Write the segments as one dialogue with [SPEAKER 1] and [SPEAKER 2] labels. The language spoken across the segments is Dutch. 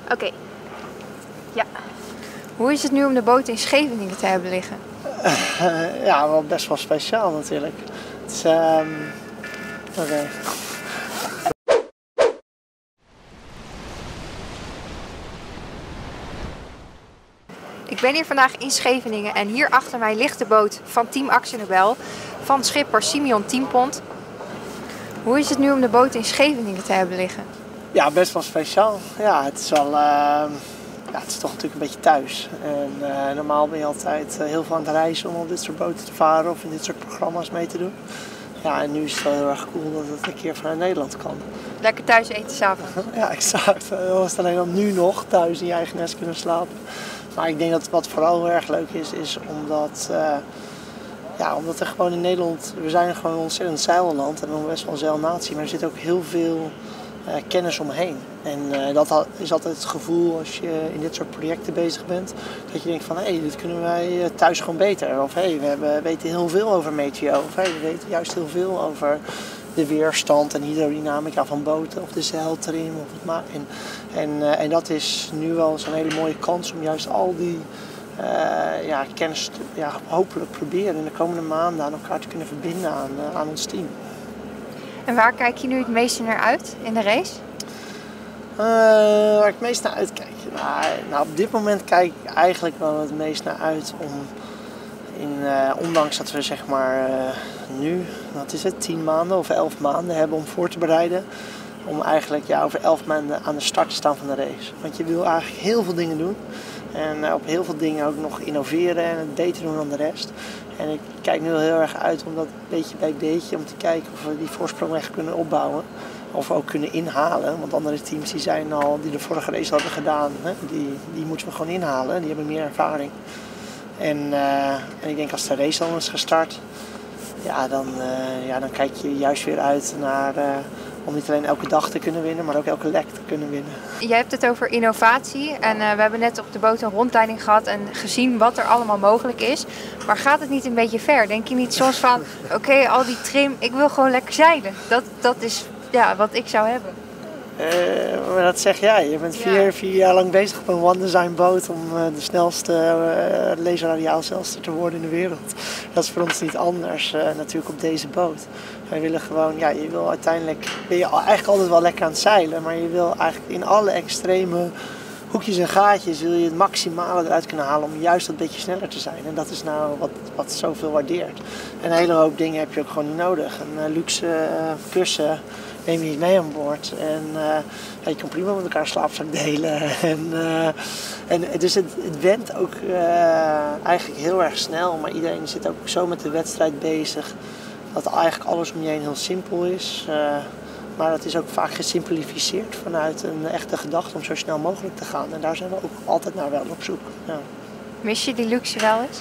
[SPEAKER 1] Oké. Ja. Hoe is het nu om de boot in Scheveningen te hebben liggen?
[SPEAKER 2] Ja, wel best wel speciaal natuurlijk. Het is, oké.
[SPEAKER 1] Ik ben hier vandaag in Scheveningen en hier achter mij ligt de boot van Team AkzoNobel van schipper Simeon Tienpont. Hoe is het nu om de boot in Scheveningen te hebben liggen?
[SPEAKER 2] Ja, best wel speciaal. Ja, het is wel, het is toch natuurlijk een beetje thuis. En normaal ben je altijd heel veel aan het reizen om op dit soort boten te varen of in dit soort programma's mee te doen. Ja, en nu is het wel heel erg cool dat het een keer vanuit Nederland kan.
[SPEAKER 1] Lekker thuis eten s'avonds.
[SPEAKER 2] Ja, exact. Was het alleen dan nu nog thuis in je eigen nest kunnen slapen. Maar ik denk dat wat vooral heel erg leuk is omdat omdat er gewoon in Nederland, we zijn gewoon een ontzettend zeilland en best wel een zeilnatie, maar er zit ook heel veel kennis omheen. En dat is altijd het gevoel als je in dit soort projecten bezig bent, dat je denkt van hé, dit kunnen wij thuis gewoon beter. Of hé, we weten heel veel over meteo. Of hé, we weten juist heel veel over de weerstand en hydrodynamica van boten of de zeiltrim. En dat is nu wel zo'n hele mooie kans om juist al die kennis hopelijk proberen in de komende maanden aan elkaar te kunnen verbinden aan ons team.
[SPEAKER 1] En waar kijk je nu het meeste naar uit in de race?
[SPEAKER 2] Waar ik het meest naar uitkijk? Nou, op dit moment kijk ik eigenlijk wel het meest naar uit om, ondanks dat we zeg maar nu, 10 maanden of 11 maanden hebben om voor te bereiden, om eigenlijk over 11 maanden aan de start te staan van de race. Want je wil eigenlijk heel veel dingen doen. En op heel veel dingen ook nog innoveren en het beter doen dan de rest. En ik kijk nu heel erg uit om dat beetje bij beetje, om te kijken of we die voorsprong echt kunnen opbouwen. Of ook kunnen inhalen. Want andere teams die de vorige race hadden gedaan, die moeten we gewoon inhalen. Die hebben meer ervaring. En ik denk als de race dan is gestart, dan kijk je juist weer uit naar om niet alleen elke dag te kunnen winnen, maar ook elke lek te kunnen winnen.
[SPEAKER 1] Je hebt het over innovatie en we hebben net op de boot een rondleiding gehad en gezien wat er allemaal mogelijk is. Maar gaat het niet een beetje ver? Denk je niet soms van, oké, al die trim, ik wil gewoon lekker zeilen. Dat is wat ik zou hebben.
[SPEAKER 2] Maar dat zeg jij. Je bent vier jaar lang bezig op een One Design boot om de snelste laserradiaalzeilster te worden in de wereld. Dat is voor ons niet anders natuurlijk op deze boot. Wij willen gewoon, uiteindelijk ben je eigenlijk altijd wel lekker aan het zeilen, maar je wil eigenlijk in alle extreme hoekjes en gaatjes wil je het maximale eruit kunnen halen om juist dat beetje sneller te zijn. En dat is nou wat zoveel waardeert. En een hele hoop dingen heb je ook gewoon niet nodig. Een luxe kussen neem je niet mee aan boord. En je kan prima met elkaar een slaapzak delen. Dus het went ook eigenlijk heel erg snel. Maar iedereen zit ook zo met de wedstrijd bezig. Dat eigenlijk alles om je heen heel simpel is. Maar dat is ook vaak gesimplificeerd vanuit een echte gedachte om zo snel mogelijk te gaan. En daar zijn we ook altijd naar wel op zoek. Ja.
[SPEAKER 1] Mis je die luxe wel eens?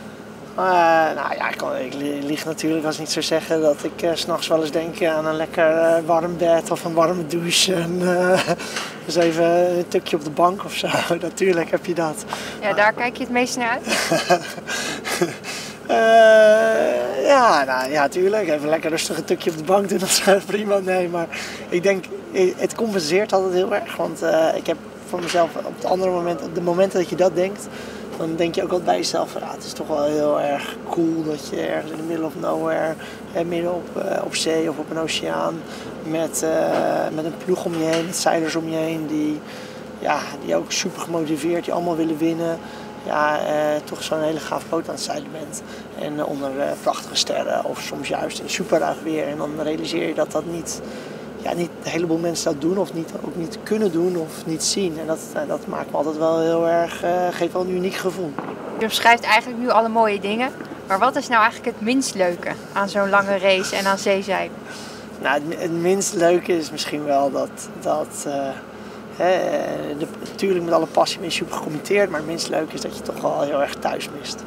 [SPEAKER 2] Ik lieg natuurlijk als ik niet zou zeggen dat ik 's nachts wel eens denk aan een lekker warm bed of een warme douche. En dus even een tukje op de bank of zo. Natuurlijk heb je dat.
[SPEAKER 1] Ja, daar kijk je het meest naar uit?
[SPEAKER 2] Tuurlijk. Even lekker rustig een tukje op de bank doen, dat is prima. Nee, maar ik denk, het compenseert altijd heel erg. Want ik heb voor mezelf op de momenten dat je dat denkt, dan denk je ook altijd bij jezelf, het is toch wel heel erg cool dat je ergens in the middle of nowhere, midden op zee of op een oceaan, met een ploeg om je heen, met zeilers om je heen, die ook super gemotiveerd, die allemaal willen winnen. Toch zo'n hele gaaf boot aan het zeilen bent. En onder prachtige sterren of soms juist in super ruig weer. En dan realiseer je dat niet een heleboel mensen dat doen of ook niet kunnen doen of niet zien. En dat maakt me altijd wel heel erg, geeft wel een uniek gevoel.
[SPEAKER 1] Je beschrijft eigenlijk nu alle mooie dingen. Maar wat is nou eigenlijk het minst leuke aan zo'n lange race en aan zeezeilen?
[SPEAKER 2] Nou, het minst leuke is misschien wel natuurlijk met alle passie ben je super gecommitteerd, maar het minst leuk is dat je toch wel heel erg thuis mist.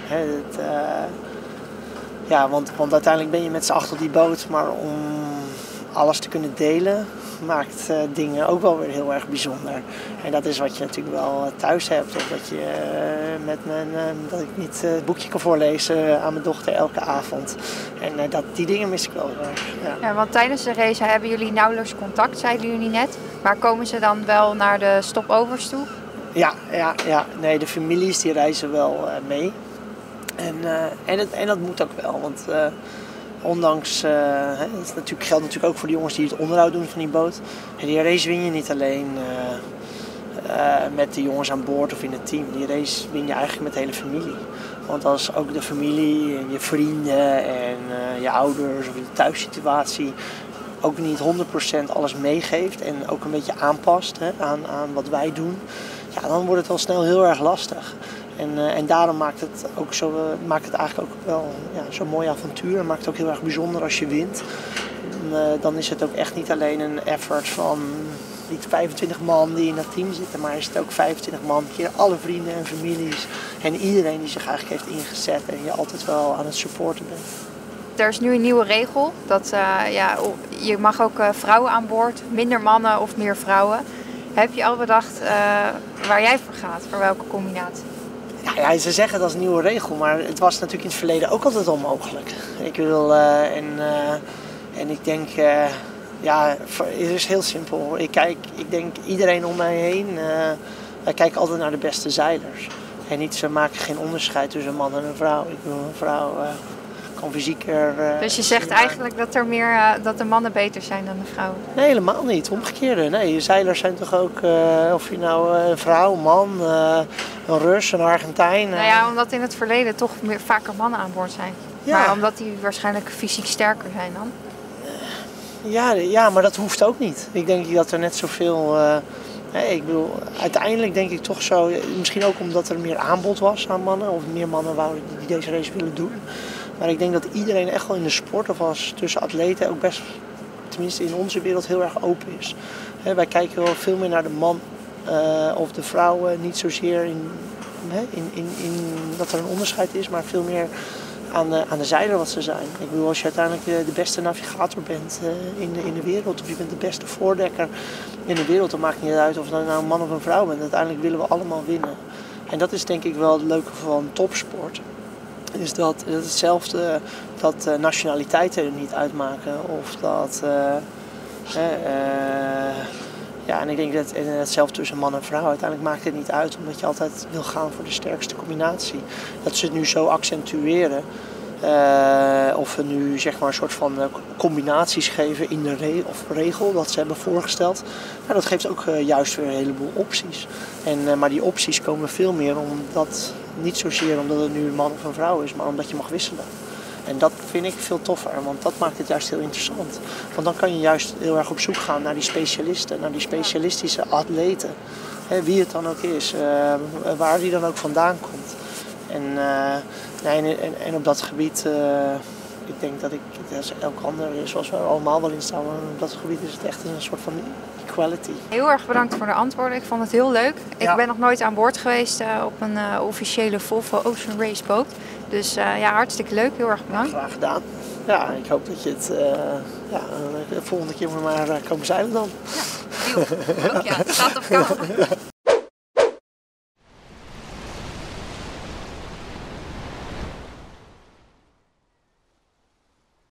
[SPEAKER 2] Want uiteindelijk ben je met z'n acht op die boot, maar om alles te kunnen delen maakt dingen ook wel weer heel erg bijzonder. En dat is wat je natuurlijk wel thuis hebt. Of dat je dat ik niet het boekje kan voorlezen aan mijn dochter elke avond. En die dingen mis ik wel heel erg. Ja.
[SPEAKER 1] Ja, want tijdens de race hebben jullie nauwelijks contact, zeiden jullie net. Maar komen ze dan wel naar de stopovers toe?
[SPEAKER 2] Ja. Nee, de families die reizen wel mee. En dat moet ook wel, want ondanks, geldt natuurlijk ook voor de jongens die het onderhoud doen van die boot. En die race win je niet alleen met de jongens aan boord of in het team. Die race win je eigenlijk met de hele familie. Want als ook de familie en je vrienden en je ouders of de thuissituatie ook niet 100% alles meegeeft en ook een beetje aanpast aan wat wij doen, ja, dan wordt het al snel heel erg lastig. En daarom maakt het eigenlijk ook wel zo'n mooi avontuur. Het maakt het ook heel erg bijzonder als je wint. Dan is het ook echt niet alleen een effort van niet 25 man die in dat team zitten, maar is het ook 25 man, keer alle vrienden en families en iedereen die zich eigenlijk heeft ingezet en je altijd wel aan het supporten bent.
[SPEAKER 1] Er is nu een nieuwe regel, dat je mag ook vrouwen aan boord, minder mannen of meer vrouwen. Heb je al bedacht waar jij voor gaat, voor welke combinatie?
[SPEAKER 2] Ja, ze zeggen dat is een nieuwe regel, maar het was natuurlijk in het verleden ook altijd onmogelijk. Ik wil, en ik denk, het is heel simpel. Ik denk iedereen om mij heen, wij kijken altijd naar de beste zeilers. En ze maken geen onderscheid tussen een man en een vrouw. Ik wil een vrouw kan fysieker.
[SPEAKER 1] Dus je zegt eigenlijk dat de mannen beter zijn dan de vrouwen?
[SPEAKER 2] Nee, helemaal niet. Omgekeerde. Nee, zeilers zijn toch ook, of je nou een vrouw, een man, een Rus, een Argentijn.
[SPEAKER 1] Nou ja, omdat in het verleden toch vaker mannen aan boord zijn. Ja. Maar omdat die waarschijnlijk fysiek sterker zijn dan?
[SPEAKER 2] Ja, maar dat hoeft ook niet. Ik denk dat er net zoveel. Ik bedoel, uiteindelijk denk ik toch zo, misschien ook omdat er meer aanbod was aan mannen, of meer mannen wouden die deze race willen doen. Maar ik denk dat iedereen echt wel in de sport, of als tussen atleten, ook best, tenminste in onze wereld, heel erg open is. Wij kijken wel veel meer naar de man of de vrouwen, niet zozeer in dat er een onderscheid is, maar veel meer aan de zeiler wat ze zijn. Ik bedoel, als je uiteindelijk de beste navigator bent in de wereld, of je bent de beste voordekker in de wereld, dan maakt het niet uit of je nou een man of een vrouw bent. Uiteindelijk willen we allemaal winnen. En dat is denk ik wel het leuke van topsport. Is dat hetzelfde, dat nationaliteiten er niet uitmaken. Of dat. En ik denk dat hetzelfde tussen man en vrouw. Uiteindelijk maakt het niet uit, omdat je altijd wil gaan voor de sterkste combinatie. Dat ze het nu zo accentueren. Of we nu zeg maar een soort van combinaties geven in de regel dat ze hebben voorgesteld. Nou, dat geeft ook juist weer een heleboel opties. Maar die opties komen veel meer niet zozeer omdat het nu een man of een vrouw is, maar omdat je mag wisselen. En dat vind ik veel toffer, want dat maakt het juist heel interessant. Want dan kan je juist heel erg op zoek gaan naar die specialisten, naar die specialistische atleten. Wie het dan ook is, waar die dan ook vandaan komt. En op dat gebied, ik denk dat als elk ander is, zoals we allemaal wel in staan, maar op dat gebied is het echt een soort van equality.
[SPEAKER 1] Heel erg bedankt voor de antwoorden, ik vond het heel leuk. Ik ben nog nooit aan boord geweest op een officiële Volvo Ocean Race boot. Dus hartstikke leuk, heel erg bedankt.
[SPEAKER 2] Graag gedaan. Ja, ik hoop dat je het de volgende keer maar komen zeilen dan.
[SPEAKER 1] Ja, deal. Ook ja, het staat op camera.